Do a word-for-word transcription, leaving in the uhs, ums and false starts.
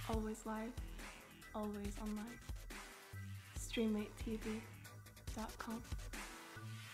always live, always online. Streamate T V dot com.